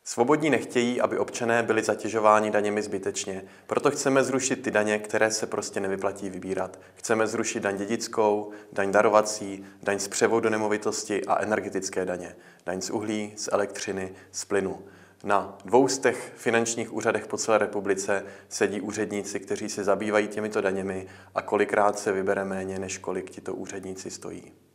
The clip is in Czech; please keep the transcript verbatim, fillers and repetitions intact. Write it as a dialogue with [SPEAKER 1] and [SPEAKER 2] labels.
[SPEAKER 1] Svobodní nechtějí, aby občané byli zatěžováni daněmi zbytečně, proto chceme zrušit ty daně, které se prostě nevyplatí vybírat. Chceme zrušit daň dědickou, daň darovací, daň z převodu nemovitosti a energetické daně, daň z uhlí, z elektřiny, z plynu. Na dvoustech finančních úřadech po celé republice sedí úředníci, kteří se zabývají těmito daněmi a kolikrát se vybere méně, než kolik tito úředníci stojí.